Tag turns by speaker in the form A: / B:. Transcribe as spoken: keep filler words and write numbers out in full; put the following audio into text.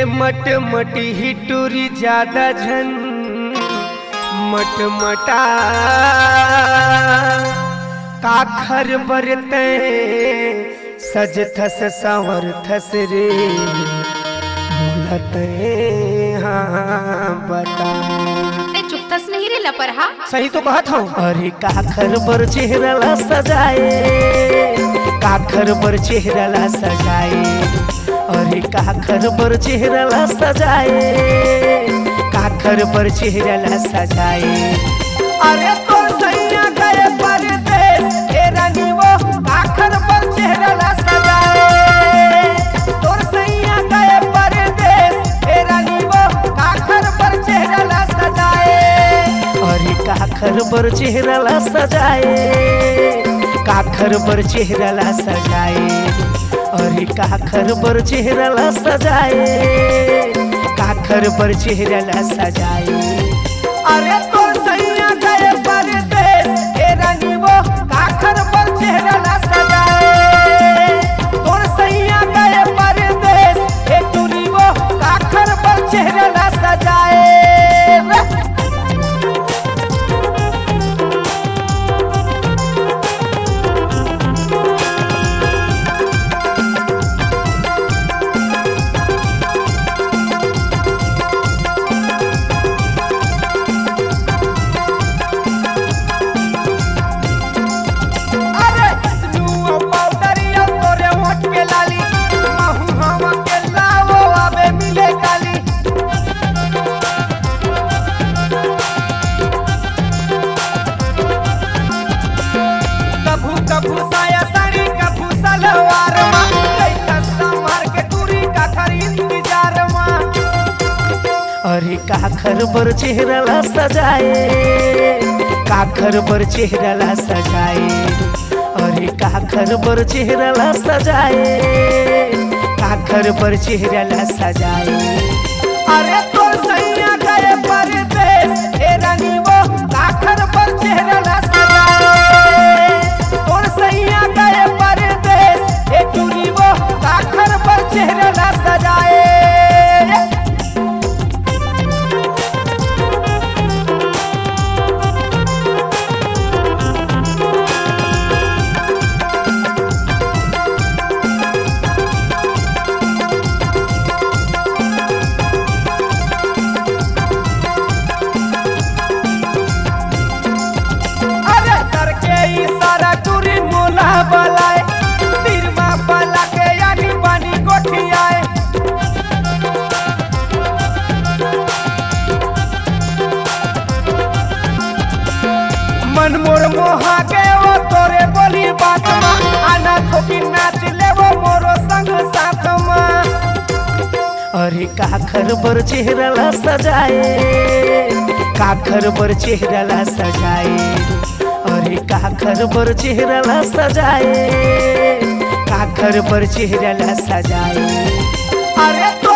A: मटमटी ही टूरी ज्यादा झन मटमटा काखर बरते सज थस संवर थस रे मुलते हाँ बता
B: चुपतस नहीं रे लपरहा।
A: सही तो कहत हूँ। अरे काखर बर चेहरा ला सजाए काखर बर चेहरा ला सजाए अरे काखर बर चेहरा ला सजाए काखर बर चेहरा ला सजाए। अरे तो सैया गए परदेस हे रानी वो काखर बर चेहरा ला सजाए तो सैया गए परदेस हे रानी वो काखर बर चेहरा ला सजाए। अरे काखर बर चेहरा ला सजाए काखर बर चेहरा ला सजाए अरे काखर बर चेहरा ला सजाए काखर बर चेहरा ला सजाए। अरे तो सैया गए परदेस हे रानी वो काखर बर चेहरा ला सजाए तो सैया गए परदेस हे टूरी वो काखर बर चेहरा ला सजाए। अरे काखर बर चेहरा ला सजाए काखर बर चेहरा ला सजाए अरे काखर बर चेहरा ला सजाए काखर बर चेहरा ला सजाए। अरे तो सैया गए परदेस हे रानी वो काखर बर चेहरा ला सजाए तो सैया गए परदेस हे टूरी वो काखर बर चेहरा ला सजाए। मन मोर मोहा के वो तोरे बोली बात मा आना थोकी नाच ले वो मोरो संग साथ मा। अरे काखर बर चेहरा ला सजाए काखर बर चेहरा ला सजाए अरे काखर बर चेहरा ला सजाए काखर बर चेहरा ला सजाए। अरे